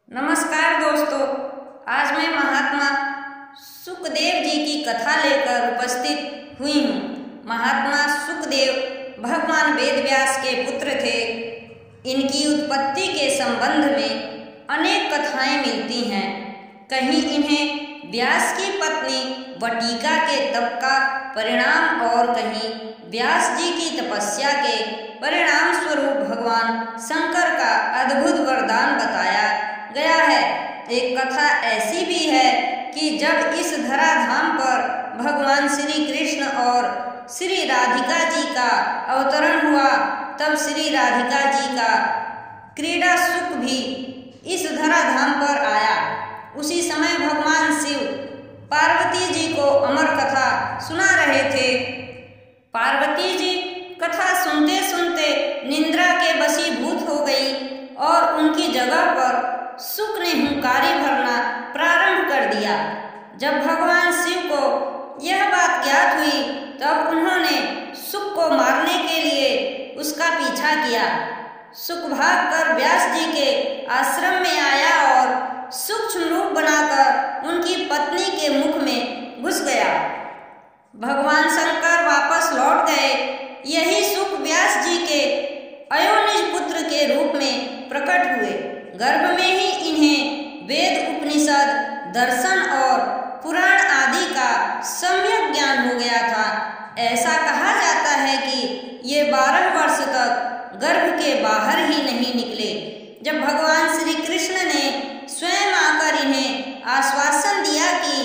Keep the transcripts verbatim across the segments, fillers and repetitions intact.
नमस्कार दोस्तों, आज मैं महात्मा सुखदेव जी की कथा लेकर उपस्थित हुई हूँ। महात्मा सुखदेव भगवान वेदव्यास के पुत्र थे। इनकी उत्पत्ति के संबंध में अनेक कथाएं मिलती हैं। कहीं इन्हें व्यास की पत्नी वटिका के तप का परिणाम और कहीं व्यास जी की तपस्या के परिणाम स्वरूप भगवान शंकर का अद्भुत वरदान बताया गया है। एक कथा ऐसी भी है कि जब इस धराधाम पर भगवान श्री कृष्ण और श्री राधिका जी का अवतरण हुआ, तब श्री राधिका जी का क्रीड़ा सुख भी इस धराधाम पर आया। उसी समय भगवान शिव पार्वती जी को अमर कथा सुना रहे थे। पार्वती जी कथा सुनते सुनते निद्रा के वशीभूत हो गई और उनकी जगह पर सुख ने हुंकारी भरना प्रारंभ कर दिया। जब भगवान शिव को यह बात ज्ञात हुई, तब उन्होंने सुख को मारने के लिए उसका पीछा किया। सुख भागकर व्यास जी के आश्रम में आया और सूक्ष्म रूप बनाकर उनकी पत्नी के मुख में घुस गया। भगवान शंकर वापस लौट गए। यही सुख व्यास जी के अयोनिज पुत्र के रूप में प्रकट हुए। गर्भ में ही इन्हें वेद, उपनिषद, दर्शन और पुराण आदि का सम्यक ज्ञान हो गया था। ऐसा कहा जाता है कि ये बारह वर्ष तक गर्भ के बाहर ही नहीं निकले। जब भगवान श्री कृष्ण ने स्वयं आकर इन्हें आश्वासन दिया कि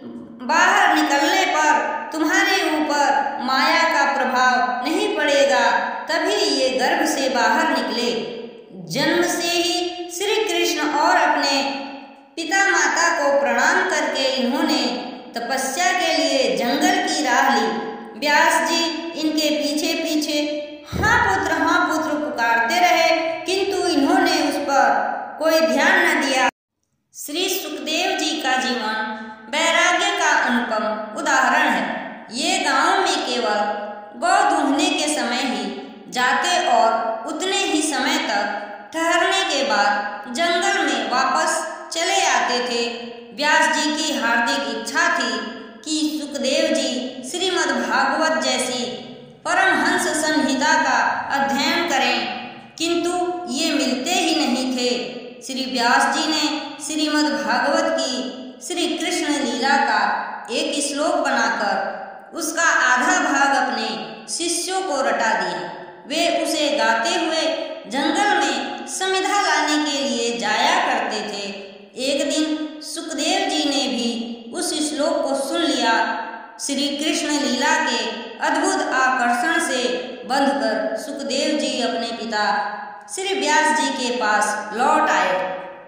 बाहर निकलने पर तुम्हारे ऊपर माया का प्रभाव नहीं पड़ेगा, तभी ये गर्भ से बाहर निकले। जन्म से ही श्री कृष्ण और अपने पिता माता को प्रणाम करके इन्होंने तपस्या के लिए जंगल की राह ली। व्यास जी इनके पीछे पीछे हाँ पुत्र हाँ पुत्र पुकारते रहे, किंतु इन्होंने उस पर कोई ध्यान न दिया। श्री सुखदेव जी का जीवन वैराग्य का अनुपम उदाहरण है। ये गांव में केवल गौ दूहने के समय ही जाते और उतने ही समय तक ठहरने के बाद जंगल में वापस चले आते थे। व्यास जी की हार्दिक इच्छा थी कि सुखदेव जी श्रीमद् भागवत जैसी परमहंस संहिता का अध्ययन करें, किंतु ये मिलते ही नहीं थे। श्री व्यास जी ने श्रीमद् भागवत की श्री कृष्ण लीला का एक श्लोक बनाकर उसका आधा भाग अपने शिष्यों को रटा दिया। वे उसे गाते हुए जंगल में समिधा लाने के लिए जाया करते थे। एक दिन सुखदेव जी ने भी उस श्लोक को सुन लिया। श्री कृष्ण लीला के अद्भुत आकर्षण से बंधकर सुखदेव जी अपने पिता श्री व्यास जी के पास लौट आए।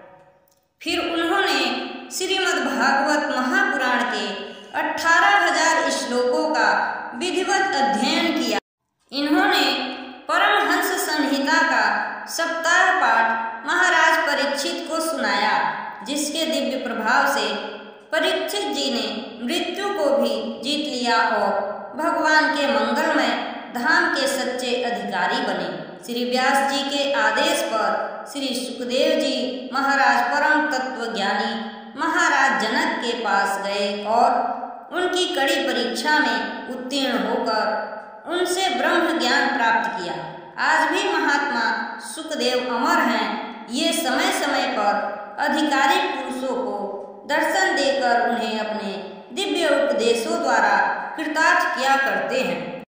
फिर उन्होंने श्रीमद् भागवत महापुराण के अठारह हजार श्लोकों का विधिवत अध्ययन किया। इन्होंने परमहंस संहिता का सप्ताह पाठ महाराज परीक्षित को सुनाया, जिसके दिव्य प्रभाव से परीक्षित जी ने मृत्यु को भी जीत लिया और भगवान के मंगलमय धाम के सच्चे अधिकारी बने। श्री व्यास जी के आदेश पर श्री सुखदेव जी महाराज परम तत्वज्ञानी महाराज जनक के पास गए और उनकी कड़ी परीक्षा में उत्तीर्ण होकर उनसे ब्रह्म ज्ञान प्राप्त किया। आज भी महात्मा सुखदेव अमर हैं। ये समय समय पर अधिकारी पुरुषों को दर्शन देकर उन्हें अपने दिव्य उपदेशों द्वारा कृतार्थ किया करते हैं।